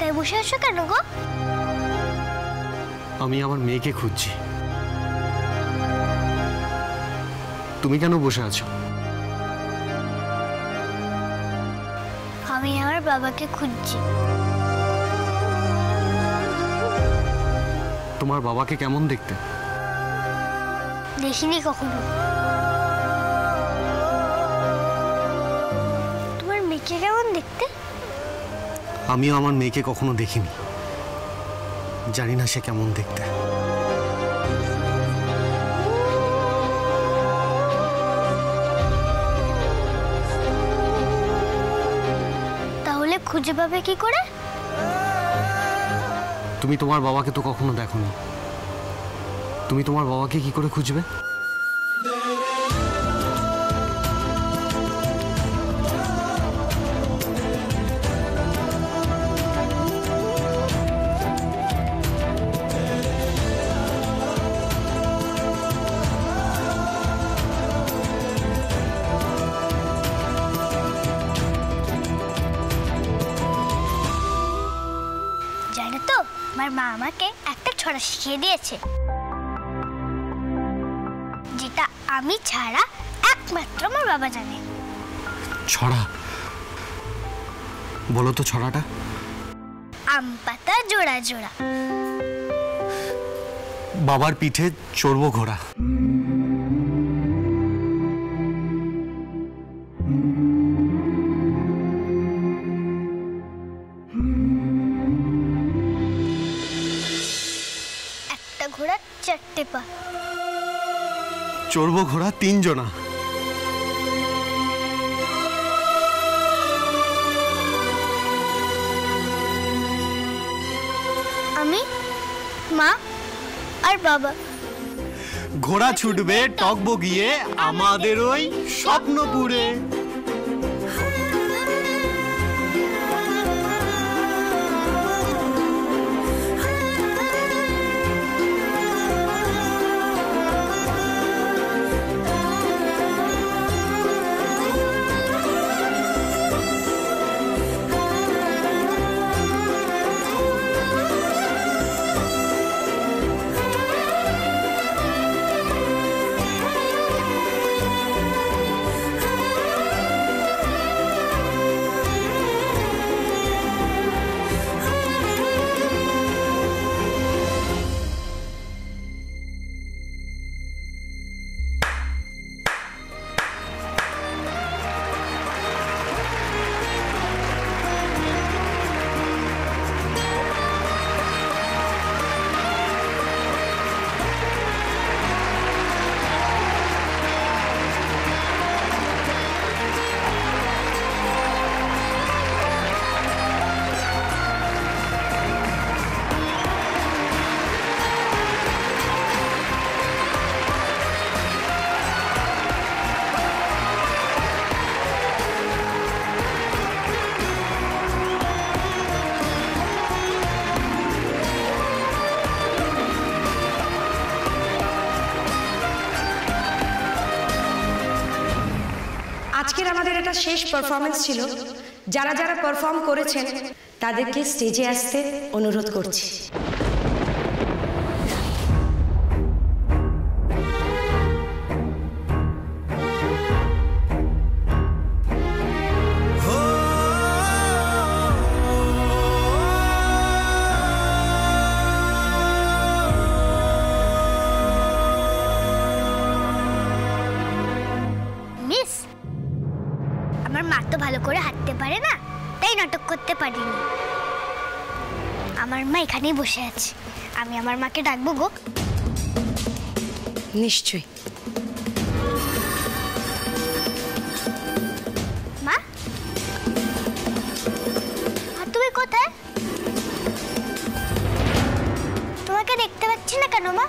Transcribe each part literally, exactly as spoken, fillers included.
একাই বসে আছো কেন গো? আমি আমার মেয়েকে খুঁজছি। তুমি কেন বসে আছো? আমি আমার বাবাকে খুঁজছি। তোমার বাবাকে কেমন দেখতে? দেখিনি কখনো। তোমার মেয়েকে কেমন দেখতে? আমিও আমার মেয়েকে কখনো দেখিনি, জানি না সে কেমন দেখতে। তাহলে খুঁজে পাবে কি করে? তুমি তোমার বাবাকে তো কখনো দেখোনি, তুমি তোমার বাবাকে কি করে খুঁজবে? জানো তো, আমার মা আমাকে একটা ছড়া শিখিয়ে দিয়েছে, যেটা আমি ছাড়া একমাত্র আমার বাবা জানে। ছড়া? বলো তো ছড়াটা। আম পাতা জোড়া জোড়া, বাবার পিঠে চড়বো ঘোড়া। একটা ঘোড়া চারটে পা, চড়বো ঘোড়া তিনজনা। আমি, মা আর বাবা। ঘোড়া ছুটবে টকবো গিয়ে আমাদের ওই স্বপ্নপুরে। আজকের আমাদের এটা শেষ পারফরমেন্স ছিল। যারা যারা পারফর্ম করেছেন তাদেরকে স্টেজে আসতে অনুরোধ করছি। মিস, আমার মা তো ভালো করে হাঁটতে পারে না, তাই নাটক করতে পারিনি। আমার মা এখানেই বসে আছে, আমি আমার মাকে ডাকবো গো। নিশ্চয়ই। মা, মা তুমি কোথায়? তোমাকে দেখতে পাচ্ছি না কেন মা?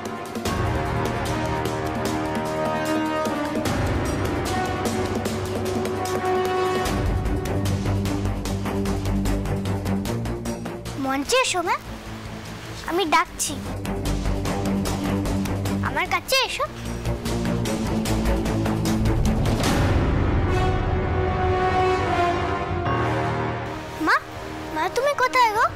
মঞ্চে এসো মা, আমি ডাকছি, আমার কাছে এসো। মা, মা তুমি কোথায় গো?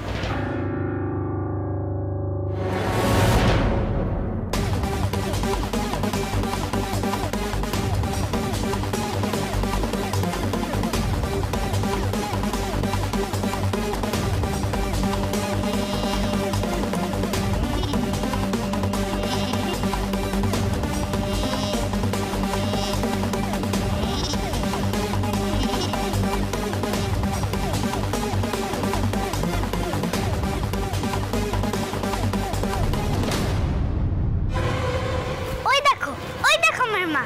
মা।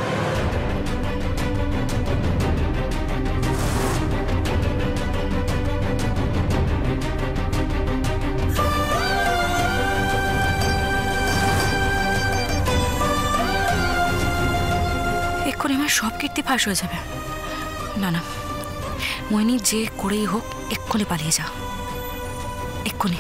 এক্ষুনি আমার সব কীর্তি ফাঁস হয়ে যাবে। না না মোহিনী, যে করেই হোক এক্ষুনি পালিয়ে যা, এক্ষুনি।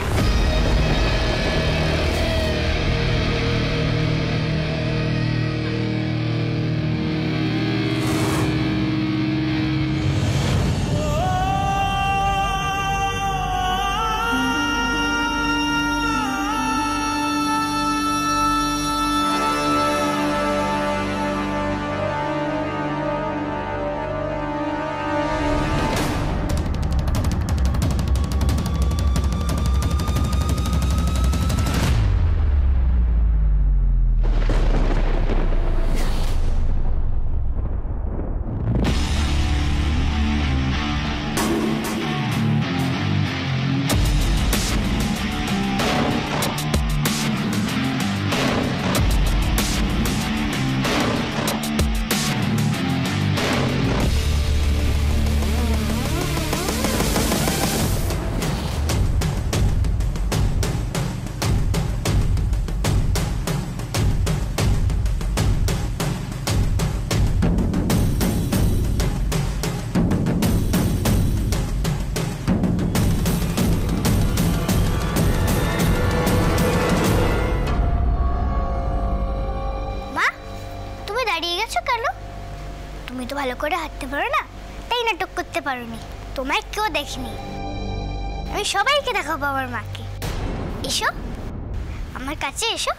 তুমি তো ভালো করে হাঁটতে পারো না, তাই নাটক করতে পারোনি। তোমায় কেউ দেখেনি, আমি সবাইকে দেখাবো আমার মাকে। এসো আমার কাছে, এসো।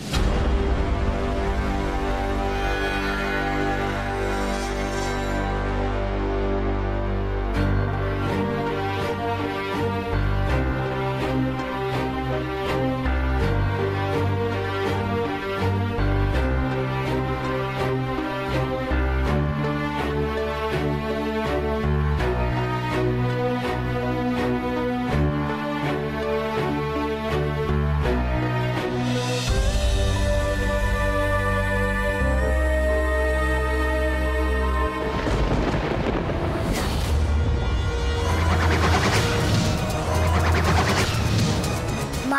মা,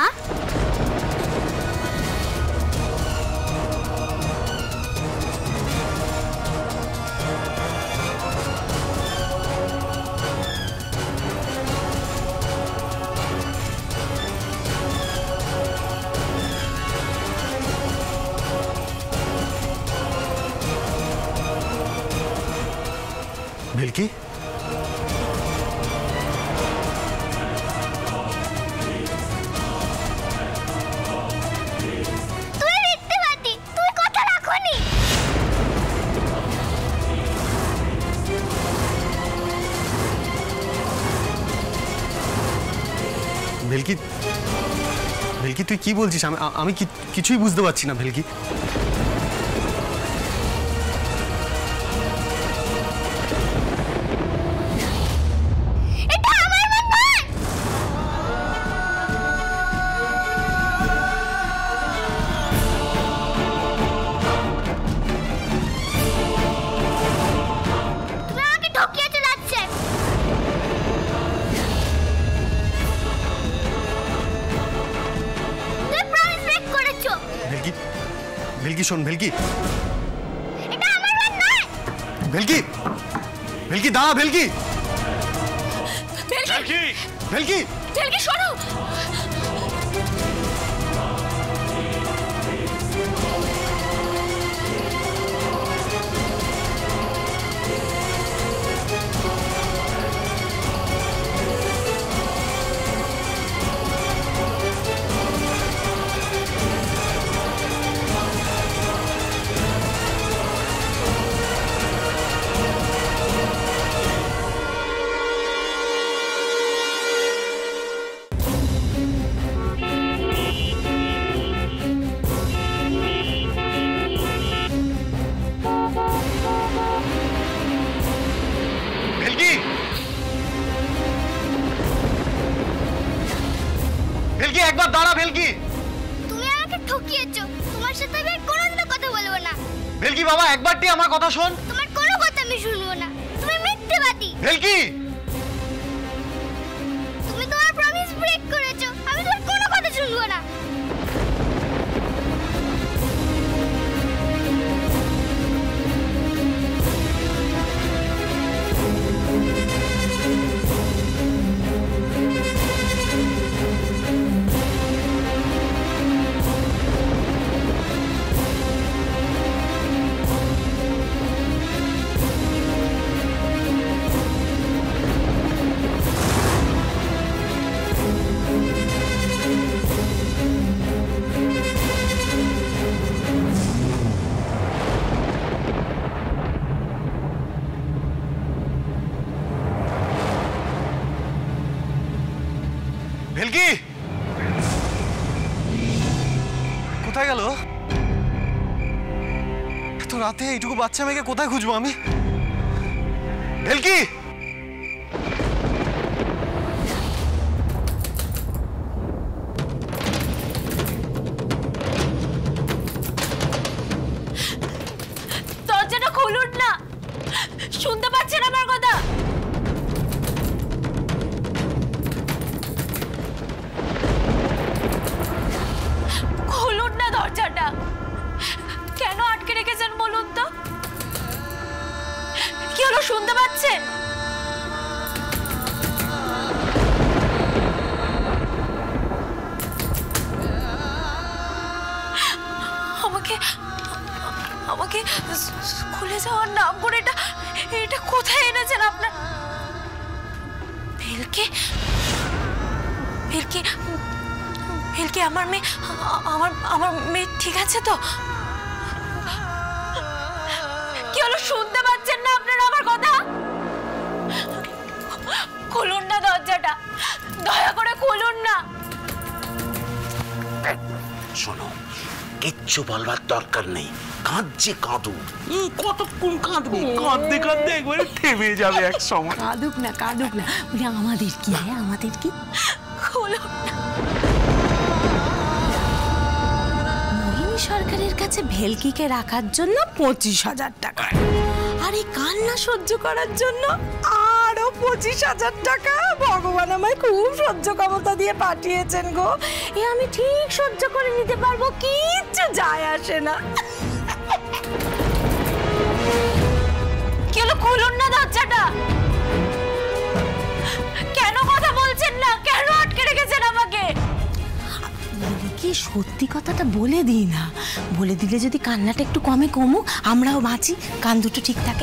ভেলকি, ভেলকি, ভেলকি তুই কি বলছিস? আমি আমি কিছুই বুঝতে পারছি না ভেলকি। ভেলকি শোন, ভেলকি, এটা আমার বাড়ি নয়। ভেলকি, ভেলকি দাঁড়া, ভেলকি, ভেলকি, ভেলকি, ভেলকি শোনো। ভেলকি একবার দাঁড়া, ভেলকি। তুমি আমাকে ঠকিয়েছো, তোমার সাথে আমি কোনোদিনও কথা বলবো না। ভেলকি বাবা, একবারটি আমার কথা শোন। তোমার কোনো কথা আমি শুনবো না, তুমি মিথ্যেবাদী। ভেলকি, তুমি তোমার প্রমিস ব্রেক করেছো, আমি তোমার কোনো কথা শুনবো না। ভেলকি কোথায় গেল? এত রাতে এইটুকু বাচ্চা মেয়েকে কোথায় খুঁজবো আমি? ভেলকি, দরজাটা খুলুন না, শুনতে পাচ্ছেন আমার কথা? খুলুন না দরজাটা, কেন আটকে রেখেছেন বলুন তো? কি হলো, শুনতে পাচ্ছেন? আমাকে আমাকে স্কুলে যাওয়ার নাম করে এটা এটা কোথায় এনেছেন আপনার? ভেলকি, ভেলকি, ভেলকি আমার মেয়ে, আমার আমার মেয়ে ঠিক আছে তো? কি হলো, শুনতে পাচ্ছেন না আপনারা আমার কথা? খুলুন না দরজাটা, দয়া করে খুলুন না। শোনো, কিচ্ছু বলবার দরকার নেই, কাঁদছে কাঁদু। কতক্ষণ কাঁদবে? কাঁদতে কাঁদতে একবারে থেমে যাবে এক সময়। কাঁদুক না, কাঁদুক না, বলি আমাদের কি, হ্যাঁ আমাদের কি? খুলুন না। মোহিনী সরকারের কাছে ভেলকিকে রাখার জন্য পঁচিশ হাজার টাকা, আর এই কান্না সহ্য করার জন্য আরো পঁচিশ হাজার টাকা। ভগবান আমায় খুব সহ্য ক্ষমতা দিয়ে পাঠিয়েছেন গো, এ আমি ঠিক সহ্য করে নিতে পারবো, কিচ্ছু যায় আসে না। কেন খুলুন না দরজাটা? কেন কথা বলছেন না? কেন আটকে রেখেছেন আমাকে? কি সত্যি কথাটা বলে দিই না, বলে দিলে যদি কান্নাটা একটু কমে কমুক, আমরাও বাঁচি, কান দুটো ঠিক থাকে।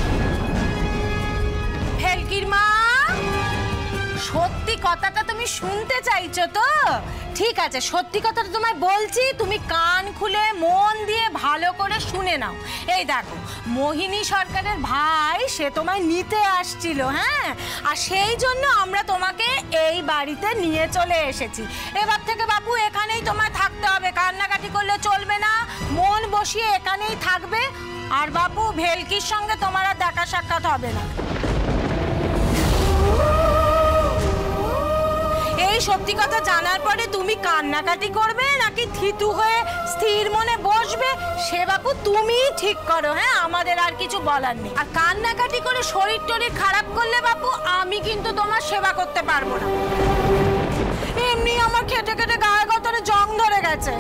ভেলকির মা, সত্যি কথাটা তুমি শুনতে চাইছো তো? ঠিক আছে, সত্যি কথাটা তোমায় বলছি, তুমি কান খুলে মন দিয়ে ভালো করে শুনে নাও। এই দেখো, মোহিনী সরকারের ভাই সে তোমায় নিতে আসছিল, হ্যাঁ, আর সেই জন্য আমরা তোমাকে এই বাড়িতে নিয়ে চলে এসেছি। এবার থেকে বাবু এখানেই তোমায় থাকতে হবে, কান্নাকাটি করলে চলবে না, মন বসিয়ে এখানেই থাকবে। আর বাবু, ভেলকির সঙ্গে তোমার আর দেখা সাক্ষাৎ হবে না। এই সত্যি কথা জানার পরে তুমি কান্নাকাটি করবে নাকি থিতু হয়ে স্থির মনে বসবে, সে বাপু তুমি ঠিক করো, হ্যাঁ, আমাদের আর কিছু বলার নেই। আর কান্নাকাটি করে শরীর টরীর খারাপ করলে বাপু আমি কিন্তু তোমার সেবা করতে পারবো না। এমনি আমার খেটে খেটে গায়ে গতরে জং ধরে গেছে।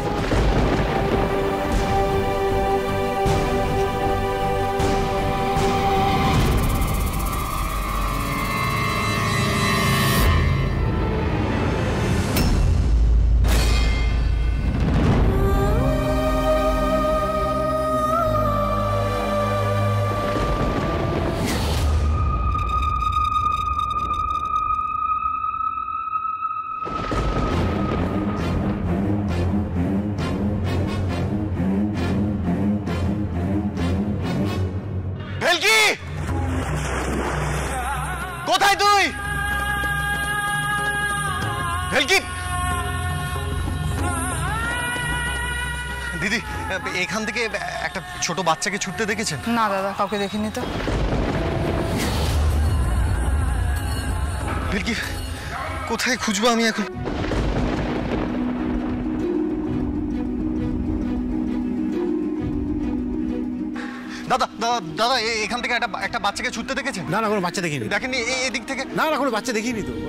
কোথায় তুই? ভেলকি, দিদি এখান থেকে একটা ছোট বাচ্চাকে ছুটতে দেখেছেন? না দাদা, কাউকে দেখিনি তো। ভেলকি, কোথায় খুঁজবো আমি এখন? দাদা দাদা দাদা এখান থেকে একটা একটা বাচ্চাকে ছুটতে দেখেছেন? না না কোনো বাচ্চা দেখিনি। দেখেননি এই দিক থেকে? না না কোনো বাচ্চা দেখিনি তো।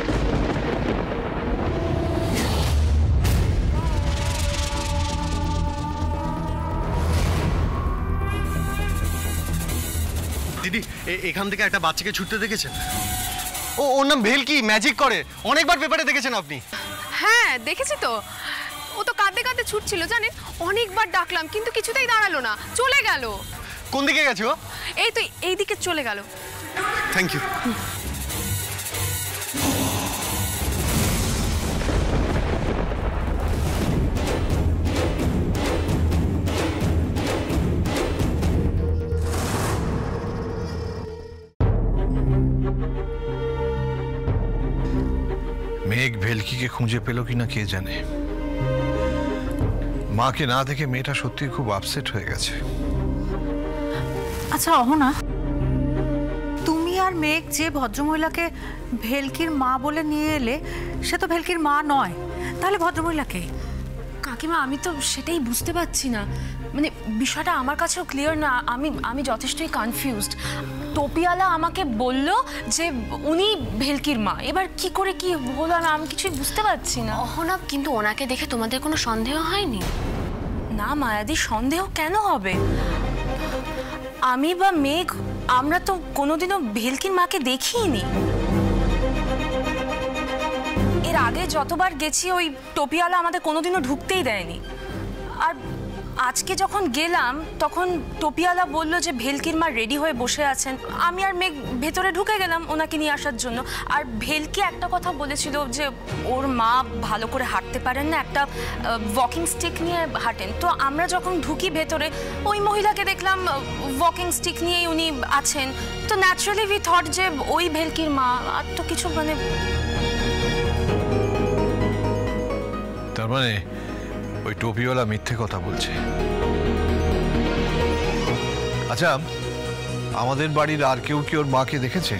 দিদি এখান থেকে একটা বাচ্চাকে ছুটতে দেখেছেন? ও ওর নাম ভেলকি, ম্যাজিক করে, অনেকবার পেপারে দেখেছেন আপনি? হ্যাঁ দেখেছি তো, ও তো কাঁদতে কাঁদতে ছুটছিল জানেন, অনেকবার ডাকলাম কিন্তু কিছুতেই দাঁড়ালো না, চলে গেল। কোন দিকে গেছে ও? এই তো এই দিকে চলে গেল। Thank you. মেঘ ভেলকিকে খুঁজে পেল কিনা কে জানে। মাকে না দেখে মেয়েটা সত্যি খুব আপসেট হয়ে গেছে। আচ্ছা অহনা, তুমি আর মেঘ যে ভদ্রমহিলাকে ভেলকির মা বলে নিয়ে এলে সে তো ভেলকির মা নয়, তাহলে ভদ্রমহিলাকে? কাকিমা আমি তো সেটাই বুঝতে পারছি না, মানে বিষয়টা আমার কাছেও ক্লিয়ার না, আমি আমি যথেষ্টই কনফিউজড। টোপিওয়ালা আমাকে বলল যে উনি ভেলকির মা, এবার কি করে কি হলো না আমি কিছুই বুঝতে পারছি না। অহনা কিন্তু ওনাকে দেখে তোমাদের কোনো সন্দেহ হয়নি? না মায়াদি, সন্দেহ কেন হবে? আমি বা মেঘ আমরা তো কোনোদিনও ভেলকির মাকে দেখিনি। এর আগে যতবার গেছি ওই টোপিওয়ালা আমাদের কোনোদিনও ঢুকতেই দেয়নি, আর আজকে যখন গেলাম তখন টোপিওয়ালা বলল যে ভেলকির মা রেডি হয়ে বসে আছেন। আমি আর মেঘ ভেতরে ঢুকে গেলাম ওনাকে নিয়ে আসার জন্য, আর ভেলকি একটা কথা বলেছিল যে ওর মা ভালো করে হাঁটতে পারেন না, একটা ওয়াকিং স্টিক নিয়ে হাঁটেন। তো আমরা যখন ঢুকি ভেতরে ওই মহিলাকে দেখলাম ওয়াকিং স্টিক নিয়েই উনি আছেন, তো ন্যাচারালি উই থট যে ওই ভেলকির মা, আর তো কিছু মানে। তার মানে ওই টোপিওয়ালা মিথ্যে কথা বলছে। আচ্ছা আমাদের বাড়ির আর কেউ কি ওর মাকে দেখেছে?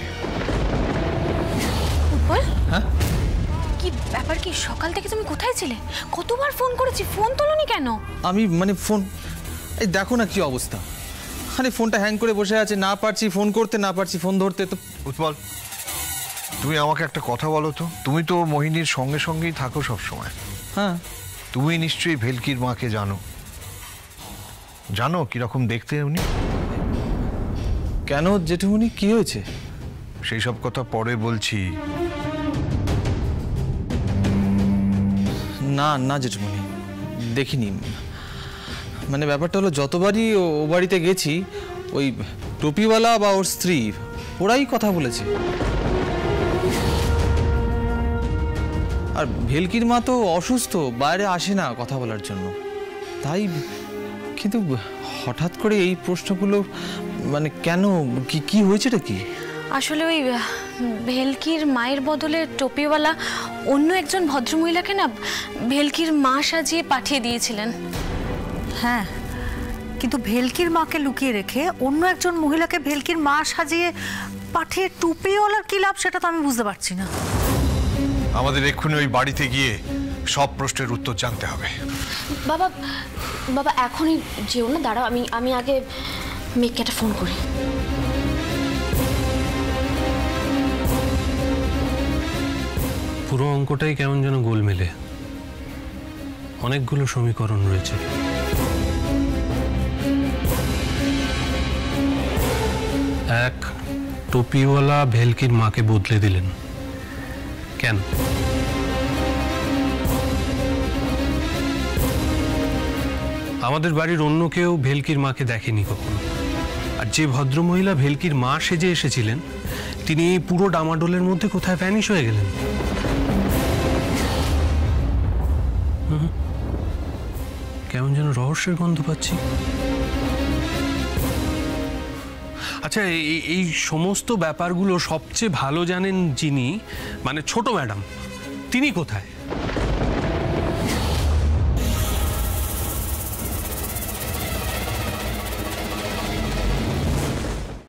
হ্যাঁ কি ব্যাপার, কি সকাল থেকে তুমি কোথায় ছিলে? কতবার ফোন করেছি, ফোন তোলনি কেন? আমি মানে ফোন, এই দেখো না কি অবস্থা, আরে ফোনটা হ্যাং করে বসে আছে, না পারছি ফোন করতে, না পারছি ফোন ধরতে। তো উৎপল তুমি আমাকে একটা কথা বলো তো, তুমি তো মোহিনীর সঙ্গে সঙ্গেই থাকো সব সময়। হ্যাঁ তুমি নিশ্চয়ই ভেলকির মাকে জানো, জানো কিরকম দেখতে উনি? কেন জেঠুমনি, কি হয়েছে? সেই সব কথা পরে বলছি। না না জেঠুমনি, দেখিনি। মানে ব্যাপারটা হলো যতবারই ও বাড়িতে গেছি ওই টুপিওয়ালা বা ওর স্ত্রী ওরাই কথা বলেছে। আর ভেলকির মা তো অসুস্থ, বাইরে আসে না কথা বলার জন্য, তাই। কিন্তু হঠাৎ করে এই প্রশ্নগুলো মানে কেন, কি কি হয়েছেটা কি? আসলে ওই ভেলকির মায়ের বদলে টোপিওয়ালা অন্য একজন ভদ্রমহিলাকে না ভেলকির মা সাজিয়ে পাঠিয়ে দিয়েছিলেন। হ্যাঁ, কিন্তু ভেলকির মাকে লুকিয়ে রেখে অন্য একজন মহিলাকে ভেলকির মা সাজিয়ে পাঠিয়ে টুপিওয়ালার কি লাভ সেটা তো আমি বুঝতে পারছি না। আমাদের এক্ষুনি ওই বাড়িতে গিয়ে সব প্রশ্নের উত্তর জানতে হবে। বাবা বাবা এখনই যেও না, দাঁড়াও, আমি আমি আগে মেঘকে একটা ফোন করি। পুরো অঙ্কটাই কেমন যেন গোলমেলে, অনেকগুলো সমীকরণ রয়েছে। এক, টুপিওয়ালা ভেলকির মাকে বদলে দিলেন কেন? আমাদের বাড়ির অন্য কেউ ভেলকির মাকে দেখেনি কখনো, আর যে ভদ্রমহিলা ভেলকির মা সেজে এসেছিলেন তিনি এই পুরো ডামাডোলের মধ্যে কোথায় ভ্যানিশ হয়ে গেলেন। কেমন যেন রহস্যের গন্ধ পাচ্ছি। আচ্ছা, এই এই সমস্ত ব্যাপারগুলো সবচেয়ে ভালো জানেন যিনি, মানে ছোট ম্যাডাম, তিনি কোথায়?